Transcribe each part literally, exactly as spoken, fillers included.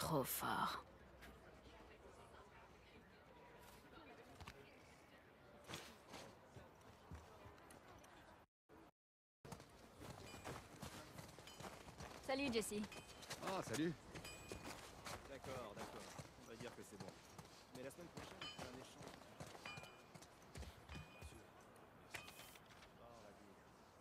trop fort. Salut, Jessie. Ah, salut. D'accord, d'accord. On va dire que c'est bon. Mais la semaine prochaine, c'est un échange. Bien sûr. Oh, vas-y.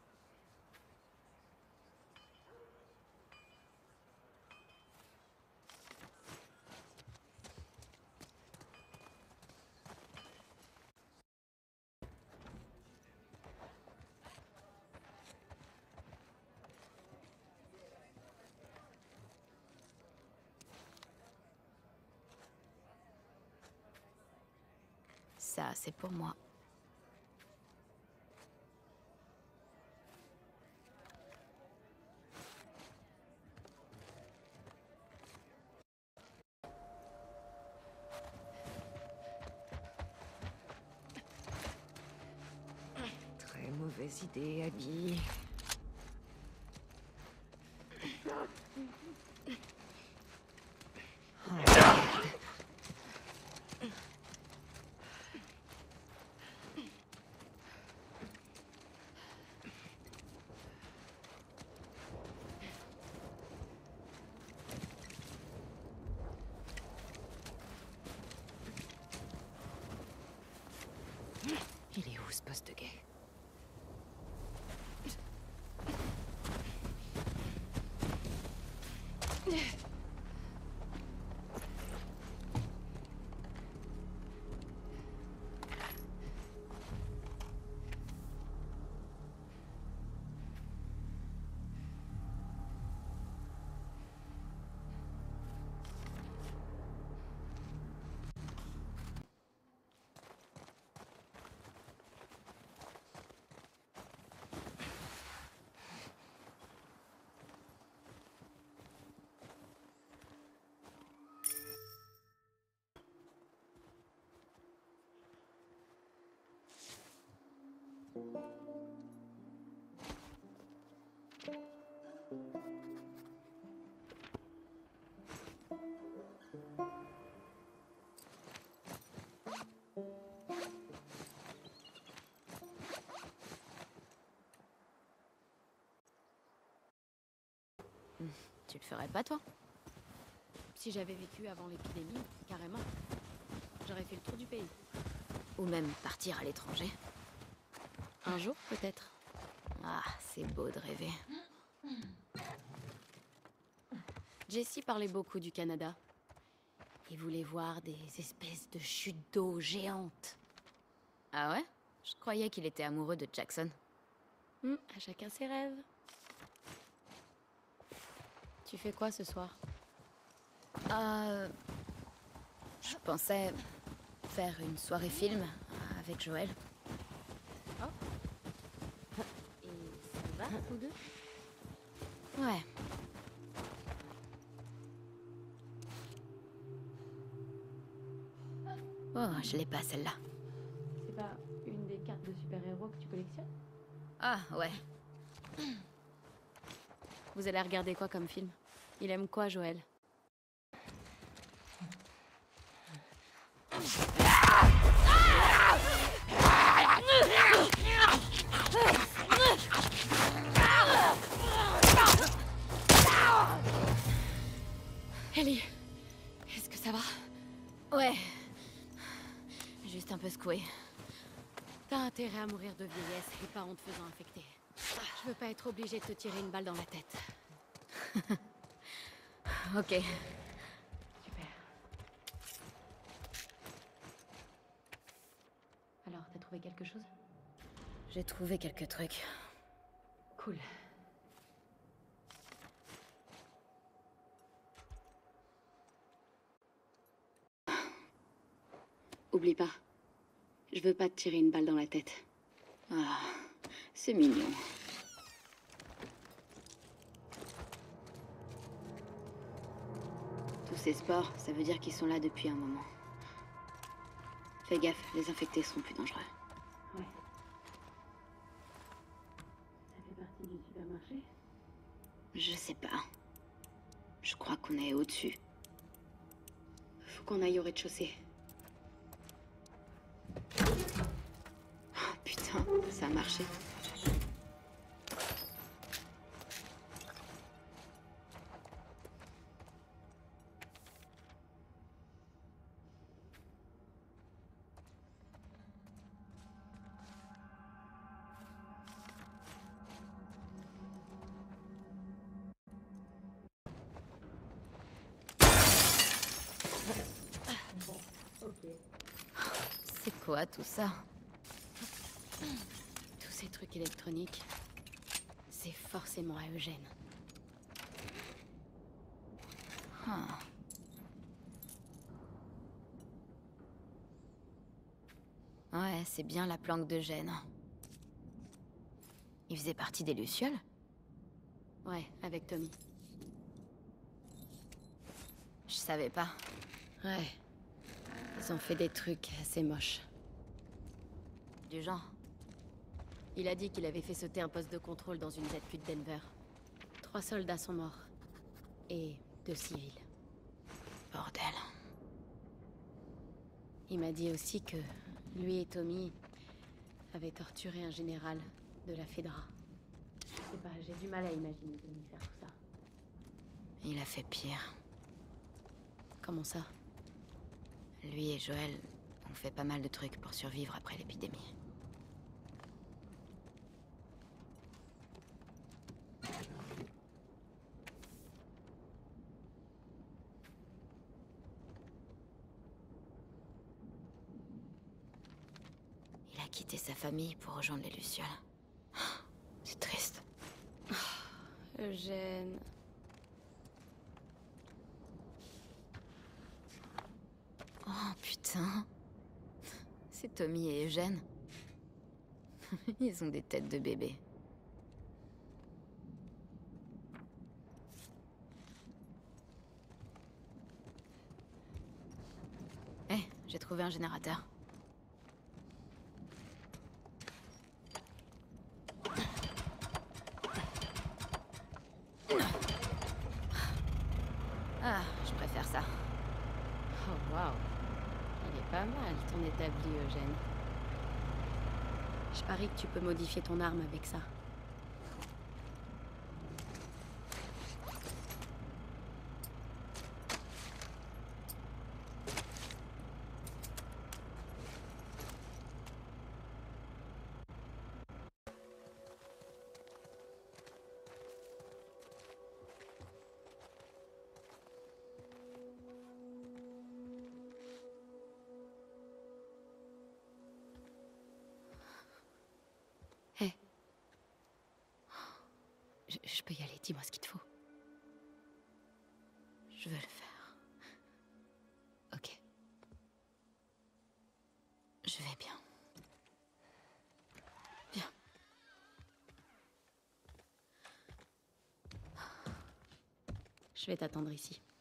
Ça, c'est pour moi. Très mauvaise idée, Abby. Il est où ce poste gay? Tu le ferais pas, toi? Si j'avais vécu avant l'épidémie, carrément. J'aurais fait le tour du pays. Ou même partir à l'étranger. Un jour, peut-être. Ah, c'est beau de rêver. Jessie parlait beaucoup du Canada. Il voulait voir des espèces de chutes d'eau géantes. Ah ouais? Je croyais qu'il était amoureux de Jackson. Hmm, à chacun ses rêves. Tu fais quoi ce soir? Euh... Je pensais faire une soirée film avec Joël. Oh. Et ça va, vous deux? Ouais. Oh, je l'ai pas celle-là. C'est pas une des cartes de super-héros que tu collectionnes? Ah, ouais. Vous allez regarder quoi comme film? Il aime quoi, Joël? Ellie, est-ce que ça va? Ouais. Juste un peu secoué. T'as intérêt à mourir de vieillesse et pas en te faisant infecter. Je veux pas être obligée de te tirer une balle dans la tête. Ok. Super. Alors, t'as trouvé quelque chose? J'ai trouvé quelques trucs. Cool. Oublie pas. Je veux pas te tirer une balle dans la tête. Ah, c'est mignon. Tous ces sports, ça veut dire qu'ils sont là depuis un moment. Fais gaffe, les infectés seront plus dangereux. Ouais. Ça fait partie du supermarché? Je sais pas. Je crois qu'on est au-dessus. qu'on aille au rez-de-chaussée. Oh, putain, ça a marché. C'est quoi tout ça? Tous ces trucs électroniques, c'est forcément à Eugène. Ah. Ouais, c'est bien la planque d'Eugène. Il faisait partie des Lucioles? Ouais, avec Tommy. Je savais pas. Ouais. Ils ont fait des trucs assez moches. Du genre. Il a dit qu'il avait fait sauter un poste de contrôle dans une Z Q de Denver. Trois soldats sont morts. Et deux civils. Bordel. Il m'a dit aussi que lui et Tommy avaient torturé un général de la Fedra. Je sais pas, j'ai du mal à imaginer Tommy faire tout ça. Il a fait pire. Comment ça? Lui et Joël ont fait pas mal de trucs pour survivre après l'épidémie. Il a quitté sa famille pour rejoindre les Lucioles. C'est triste. Eugène... Oh putain. C'est Tommy et Eugène. Ils ont des têtes de bébé. Eh, hey, j'ai trouvé un générateur. Ah, je préfère ça. Oh waouh. Il est pas mal, ton établi, Eugène. Je parie que tu peux modifier ton arme avec ça. Hé. Hey. Je, je peux y aller, dis-moi ce qu'il te faut. Je veux le faire. Ok. Je vais bien. Viens. Je vais t'attendre ici.